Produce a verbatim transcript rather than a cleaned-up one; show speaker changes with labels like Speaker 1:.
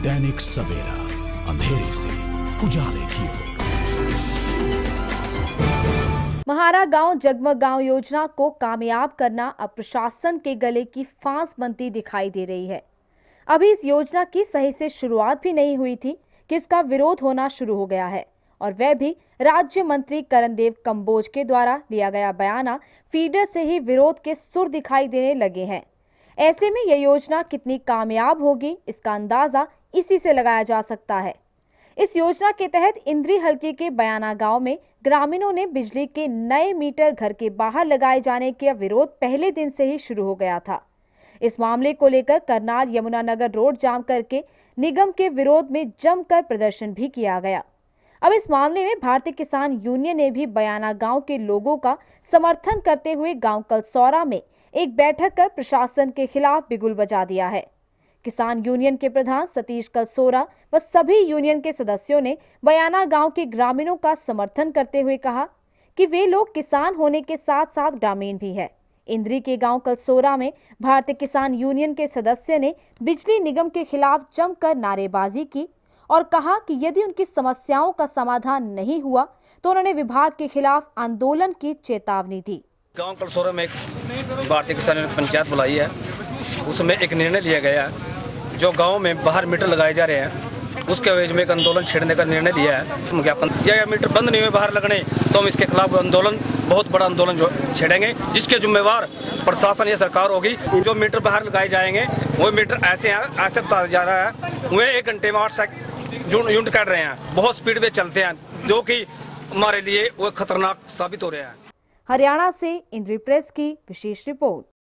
Speaker 1: दैनिक सवेरा, अंधेरे से उजाले की ओर।
Speaker 2: महारा गांव जगमग गांव योजना को कामयाब करना अब प्रशासन के गले की फांस बनती दिखाई दे रही है। अभी इस योजना की सही से शुरुआत भी नहीं हुई थी कि इसका विरोध होना शुरू हो गया है, और वह भी राज्य मंत्री करणदेव कंबोज के द्वारा लिया गया बयाना फीडर से ही विरोध के सुर दिखाई देने लगे हैं। ऐसे में यह योजना कितनी कामयाब होगी, इसका अंदाजा इसी से लगाया जा सकता है। इस योजना के तहत इंद्री हलके के बयाना गांव में ग्रामीणों ने बिजली के नए मीटर घर के बाहर लगाए जाने का विरोध पहले दिन से ही शुरू हो गया था। इस मामले को लेकर करनाल यमुनानगर रोड जाम करके निगम के विरोध में जमकर प्रदर्शन भी किया गया। अब इस मामले में भारतीय किसान यूनियन ने भी बयाना गांव के लोगों का समर्थन करते हुए गांव कलसौरा में एक बैठक कर प्रशासन के खिलाफ बिगुल बजा दिया है। किसान यूनियन के प्रधान सतीश कलसोरा व सभी यूनियन के सदस्यों ने बयाना गांव के ग्रामीणों का समर्थन करते हुए कहा कि वे लोग किसान होने के साथ साथ ग्रामीण भी है। इंद्री के गांव कलसोरा में भारतीय किसान यूनियन के सदस्य ने बिजली निगम के खिलाफ जमकर नारेबाजी की और कहा कि यदि उनकी समस्याओं का समाधान नहीं हुआ तो उन्होंने विभाग के खिलाफ आंदोलन की चेतावनी दी।
Speaker 3: गांव कलसोरा में भारतीय किसान यूनियन पंचायत बुलाई है, उसमें एक निर्णय लिया गया है जो गांव में बाहर मीटर लगाए जा रहे हैं, उसके वजह में एक आंदोलन छेड़ने का निर्णय लिया है। ज्ञापन या मीटर बंद नहीं हुए बाहर लगने तो हम इसके खिलाफ आंदोलन, बहुत बड़ा आंदोलन जो छेड़ेंगे, जिसके जिम्मेवार प्रशासन या सरकार होगी। जो मीटर बाहर लगाए जाएंगे वो मीटर ऐसे ऐसे बताया जा रहा है वे एक घंटे में आठ सेकंड यूनिट काट रहे हैं, बहुत स्पीड में चलते हैं, जो कि हमारे लिए वो खतरनाक साबित हो रहा है।
Speaker 2: हरियाणा से इंद्री प्रेस की विशेष रिपोर्ट।